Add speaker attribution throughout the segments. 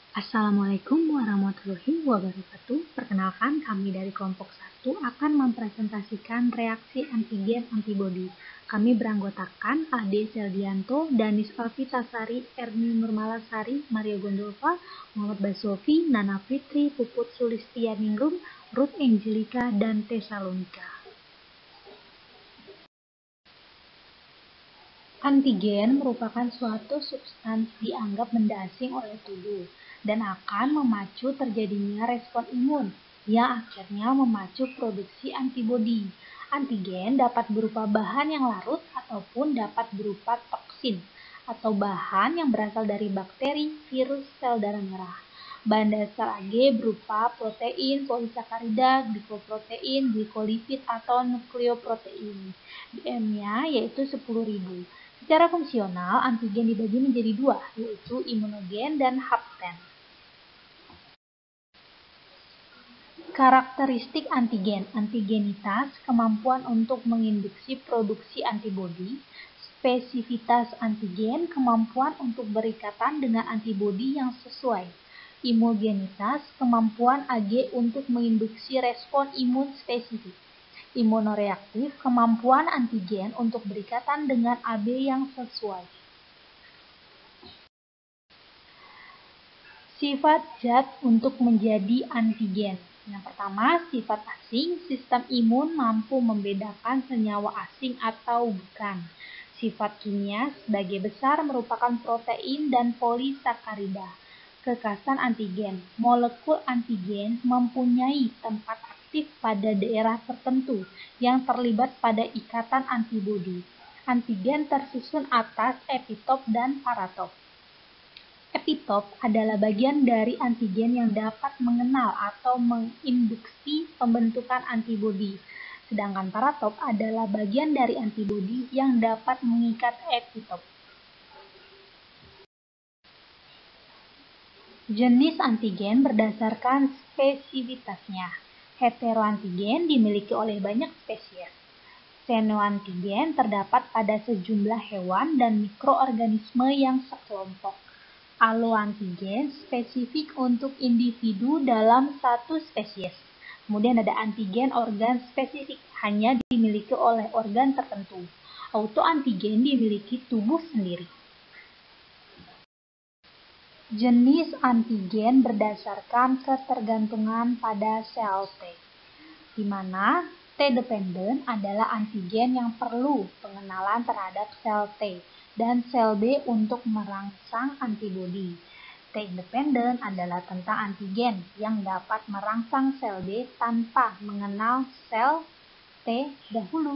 Speaker 1: Assalamualaikum warahmatullahi wabarakatuh. Perkenalkan, kami dari kelompok 1 akan mempresentasikan reaksi antigen antibodi. Kami beranggotakan Ade Seldianto, Danis Alfitasari, Erni Nurmalasari, Maria Gondolva, Muhammad Basofi, Nana Fitri, Puput Sulistianingrum, Ruth Angelika, dan Tesalonika. Antigen merupakan suatu substansi dianggap benda asing oleh tubuh dan akan memacu terjadinya respon imun yang akhirnya memacu produksi antibodi. Antigen dapat berupa bahan yang larut ataupun dapat berupa toksin atau bahan yang berasal dari bakteri, virus, sel darah merah. Bahan dasar AG berupa protein, polisakarida, glikoprotein, glikolipid atau nukleoprotein. DM-nya yaitu 10.000. Secara fungsional, antigen dibagi menjadi dua, yaitu imunogen dan hapten. Karakteristik antigen, antigenitas, kemampuan untuk menginduksi produksi antibodi, spesifitas antigen, kemampuan untuk berikatan dengan antibodi yang sesuai, imugenitas, kemampuan AG untuk menginduksi respon imun spesifik, imunoreaktif, kemampuan antigen untuk berikatan dengan AB yang sesuai. Sifat zat untuk menjadi antigen. Yang pertama, sifat asing. Sistem imun mampu membedakan senyawa asing atau bukan. Sifat kimia sebagai besar merupakan protein dan polisakarida. Kekasan antigen. Molekul antigen mempunyai tempat aktif pada daerah tertentu yang terlibat pada ikatan antibodi. Antigen tersusun atas epitop dan paratop. Epitop adalah bagian dari antigen yang dapat mengenal atau menginduksi pembentukan antibodi, sedangkan paratop adalah bagian dari antibodi yang dapat mengikat epitop. Jenis antigen berdasarkan spesifitasnya. Heteroantigen dimiliki oleh banyak spesies. Xenoantigen terdapat pada sejumlah hewan dan mikroorganisme yang sekelompok. Alloantigen spesifik untuk individu dalam satu spesies. Kemudian ada antigen organ spesifik, hanya dimiliki oleh organ tertentu. Autoantigen dimiliki tubuh sendiri. Jenis antigen berdasarkan ketergantungan pada sel T, di mana T-dependent adalah antigen yang perlu pengenalan terhadap sel T dan sel B untuk merangsang antibodi. T-dependent adalah tentang antigen yang dapat merangsang sel B tanpa mengenal sel T dahulu.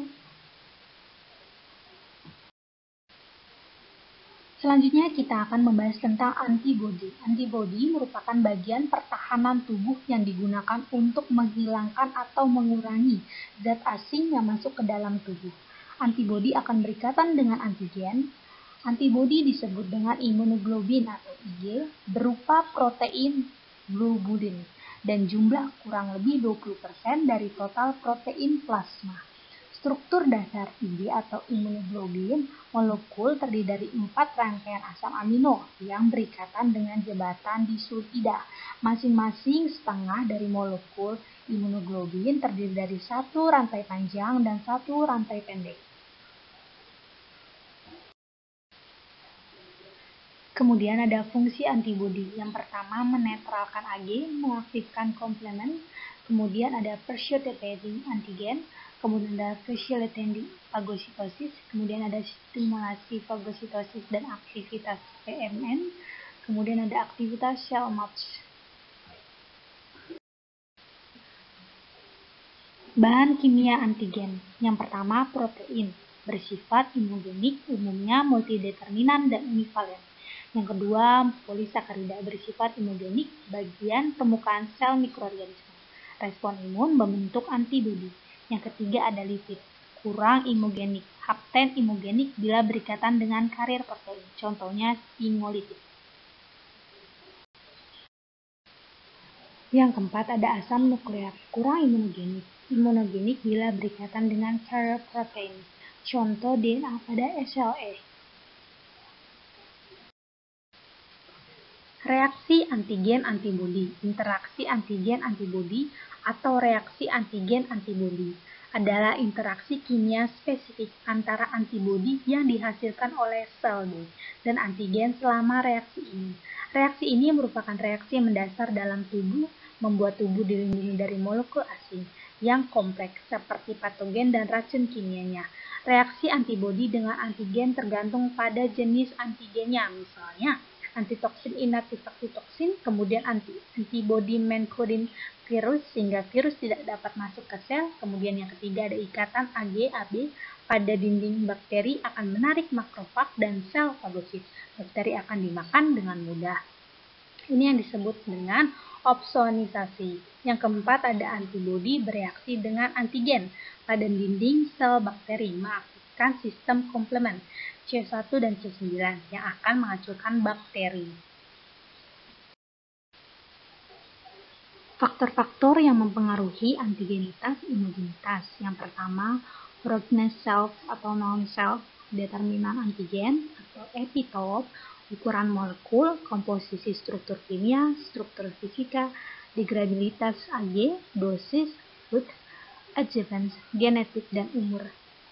Speaker 1: Selanjutnya kita akan membahas tentang antibodi. Antibodi merupakan bagian pertahanan tubuh yang digunakan untuk menghilangkan atau mengurangi zat asing yang masuk ke dalam tubuh. Antibodi akan berikatan dengan antigen. Antibodi disebut dengan imunoglobulin atau Ig berupa protein globulin dan jumlah kurang lebih 20% dari total protein plasma. Struktur dasar Ig atau imunoglobulin molekul terdiri dari 4 rangkaian asam amino yang berikatan dengan jembatan disulfida. Masing-masing setengah dari molekul imunoglobulin terdiri dari satu rantai panjang dan satu rantai pendek. Kemudian ada fungsi antibodi. Yang pertama menetralkan Ag, mengaktifkan komplement. Kemudian ada phagocytating antigen. Kemudian ada facilitating fagositosis. Kemudian ada stimulasi fagositosis dan aktivitas PMN. Kemudian ada aktivitas cell match. Bahan kimia antigen. Yang pertama protein, bersifat imunogenik, umumnya multideterminan dan univalen. Yang kedua, polisakarida, bersifat imunogenik, bagian permukaan sel mikroorganisme. Respon imun membentuk antibodi. Yang ketiga ada lipid, kurang imunogenik, hapten imunogenik bila berikatan dengan karier protein, contohnya sphingolipid. Yang keempat ada asam nukleat, kurang imunogenik bila berikatan dengan carrier protein, contoh DNA pada SLE. Reaksi antigen-antibodi, interaksi antigen-antibodi atau reaksi antigen-antibodi adalah interaksi kimia spesifik antara antibodi yang dihasilkan oleh sel B dan antigen selama reaksi ini. Reaksi ini merupakan reaksi mendasar dalam tubuh, membuat tubuh dilindungi dari molekul asing yang kompleks seperti patogen dan racun kimianya. Reaksi antibodi dengan antigen tergantung pada jenis antigennya, misalnya antitoksin inaktivasi toksin, kemudian antibodi menkodin virus sehingga virus tidak dapat masuk ke sel, kemudian yang ketiga ada ikatan AG/AB pada dinding bakteri akan menarik makrofag dan sel fagosit. Bakteri akan dimakan dengan mudah. Ini yang disebut dengan opsonisasi. Yang keempat ada antibodi bereaksi dengan antigen pada dinding sel bakteri mengaktifkan sistem komplement C1 dan C9 yang akan menghancurkan bakteri. Faktor-faktor yang mempengaruhi antigenitas imunitas. Yang pertama, roughness self atau non-self, determinan antigen atau epitope, ukuran molekul, komposisi struktur kimia, struktur fisika, degradabilitas Ag, dosis, root, adjuvants, genetik, dan umur.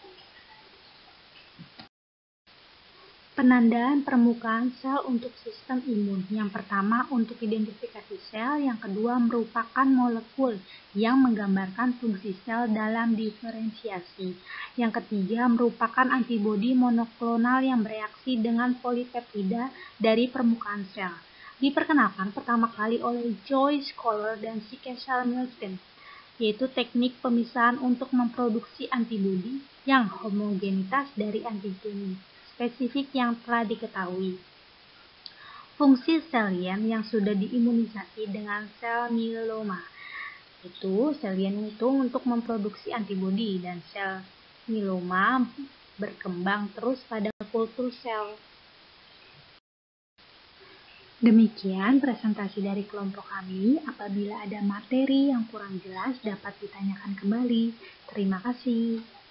Speaker 1: Penandaan permukaan sel untuk sistem imun. Yang pertama untuk identifikasi sel, yang kedua merupakan molekul yang menggambarkan fungsi sel dalam diferensiasi. Yang ketiga merupakan antibodi monoklonal yang bereaksi dengan polipeptida dari permukaan sel. Diperkenalkan pertama kali oleh Joyce Kohler dan C. Milstein, yaitu teknik pemisahan untuk memproduksi antibodi yang homogenitas dari antigen spesifik yang telah diketahui. Fungsi selian yang sudah diimunisasi dengan sel mieloma. Selian itu untuk memproduksi antibodi dan sel mieloma berkembang terus pada kultur sel. Demikian presentasi dari kelompok kami. Apabila ada materi yang kurang jelas dapat ditanyakan kembali. Terima kasih.